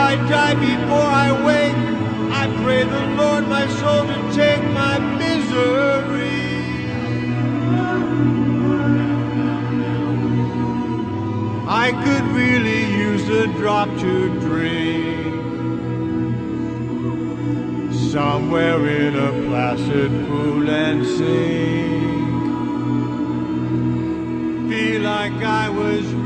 I die, before I wake, I pray the Lord my soul to take my misery. I could really use a drop to drink, somewhere in a placid pool and sink. Feel like I was